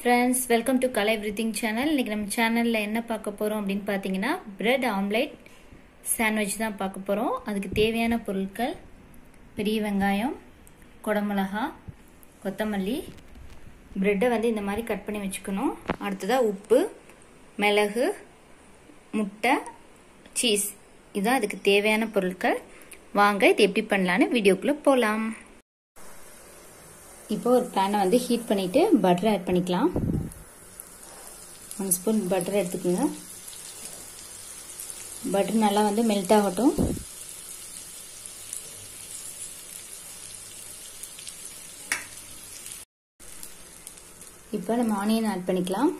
friends, welcome to Color Everything channel. இன்னைக்கு நம்ம சேனல்ல என்ன பார்க்க போறோம் அப்படினு பாத்தீங்கன்னா bread omelette sandwich தான் பார்க்க போறோம். அதுக்கு தேவையான பொருட்கள் பெரிய வெங்காயம், கொடமிளகாய், கொத்தமல்லி, bread வந்து இந்த மாதிரி கட் பண்ணி வெச்சுக்கணும். அடுத்ததா உப்பு, மிளகு, முட்டை, சீஸ். இதான் அதுக்கு தேவையான பொருட்கள். வாங்க இது எப்படி பண்ணலாம்னு வீடியோக்குள்ள போலாம். இப்போ ஒரு பேனை வந்து ஹீட் பண்ணிட்டு பட்டர் ஆட் பண்ணிக்கலாம். 1 ஸ்பூன் பட்டர் எடுத்துக்கோங்க. பட்டர் நல்லா வந்து மெல்ட் ஆகட்டும். இப்போ நம்ம ஆனியன் ஆட் பண்ணிக்கலாம்.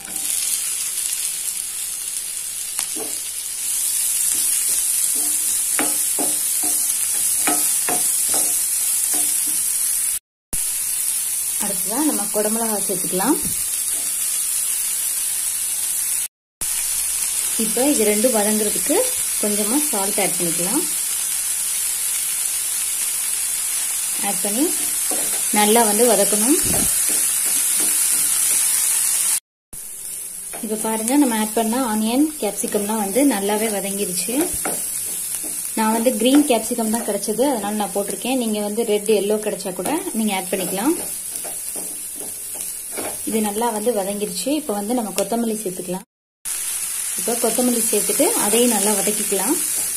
அடுத்ததா நம்ம கொடமிளகாய் சேர்த்துக்கலாம். இப்போ இது ரெண்டும் வதங்குறதுக்கு கொஞ்சமா சால்ட் ஆட் பண்ணிக்கலாம். ஆட் பண்ணி நல்லா வந்து வதக்கணும். இப்போ பாருங்க, நம்ம ஆட் பண்ண ஆனியன் கேப்சிகம்லாம் வந்து நல்லாவே வதங்கிருச்சு. நான் வந்து கிரீன் கேப்சிகம் தான் கிடைச்சது, அதனால நான் போட்டிருக்கேன். நீங்க வந்து ரெட் எல்லோ கிடைச்சா கூட நீங்க ஆட் பண்ணிக்கலாம். இது நல்லா வந்து வதங்கிருச்சு. இப்போ வந்து நம்ம கொத்தமல்லி சேர்த்துக்கலாம். இப்போ கொத்தமல்லி சேர்த்துட்டு அதையும் நல்லா வதக்கிக்கலாம்.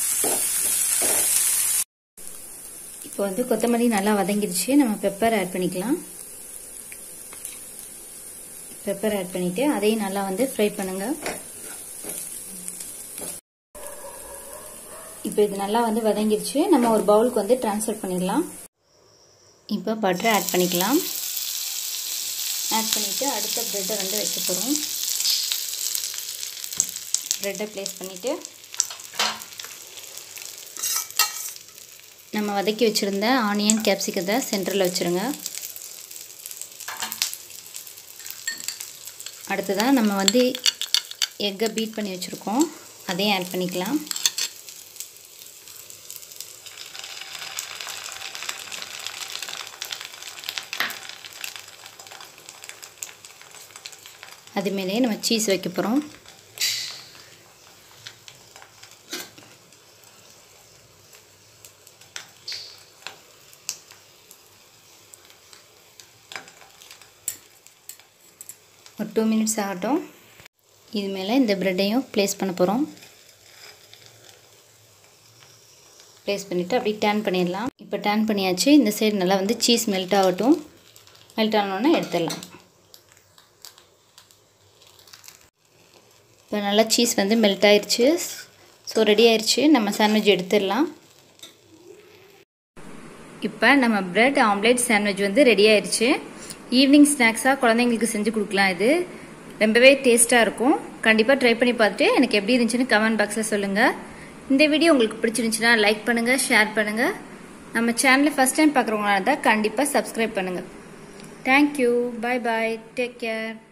இப்போ வந்து கொத்தமல்லி நல்லா வதங்கிருச்சு. நம்ம பெப்பர் ஆட் பண்ணிக்கலாம். பெப்பர் ஆட் பண்ணிட்டு அதையும் நல்லா வந்து ஃப்ரை பண்ணுங்க. இப்போ இது நல்லா வந்து வதங்கிருச்சு. நம்ம ஒரு பவுலுக்கு வந்து ட்ரான்ஸ்ஃபர் பண்ணிடலாம். இப்போ பட்டர் ஆட் பண்ணிக்கலாம். ஆட் பண்ணிட்டு அடுத்த பிரெட்டை வந்து வைக்க போகிறோம். பிரெட்டை பிளேஸ் பண்ணிட்டு நம்ம வதக்கி வச்சிருந்த ஆனியன் கேப்சிகத்தை சென்டரில் வச்சிருங்க. அடுத்ததான் நம்ம வந்து எக்கை பீட் பண்ணி வச்சுருக்கோம், அதையும் ஆட் பண்ணிக்கலாம். அது மேலே நம்ம சீஸ் வைக்க போகிறோம். ஒரு 2 மினிட்ஸ் ஆகட்டும். இது மேலே இந்த பிரெட்டையும் ப்ளேஸ் பண்ண போகிறோம். ப்ளேஸ் பண்ணிவிட்டு அப்படியே டர்ன் பண்ணிடலாம். இப்போ டர்ன் பண்ணியாச்சு. இந்த சைடு நல்லா வந்து சீஸ் மெல்ட் ஆகட்டும். மெல்ட் ஆனோன்னா எடுத்துடலாம். இப்போ நல்லா சீஸ் வந்து மெல்ட் ஆயிடுச்சு. ஸோ ரெடி ஆயிடுச்சு. நம்ம சாண்ட்விச் எடுத்துடலாம். இப்போ நம்ம பிரெட் ஆம்லேட் சாண்ட்விச் வந்து ரெடி ஆயிடுச்சு. ஈவினிங் ஸ்நாக்ஸாக குழந்தைங்களுக்கு செஞ்சு கொடுக்கலாம். இது ரொம்பவே டேஸ்ட்டாக இருக்கும். கண்டிப்பாக ட்ரை பண்ணி பார்த்துட்டு எனக்கு எப்படி இருந்துச்சுன்னு கமெண்ட் பாக்ஸில் சொல்லுங்கள். இந்த வீடியோ உங்களுக்கு பிடிச்சிருந்துச்சுன்னா லைக் பண்ணுங்கள், ஷேர் பண்ணுங்கள். நம்ம சேனலை ஃபஸ்ட் டைம் பார்க்குறவங்களா இருந்தால் கண்டிப்பாக சப்ஸ்கிரைப் பண்ணுங்கள். Thank you. Bye bye. Take care.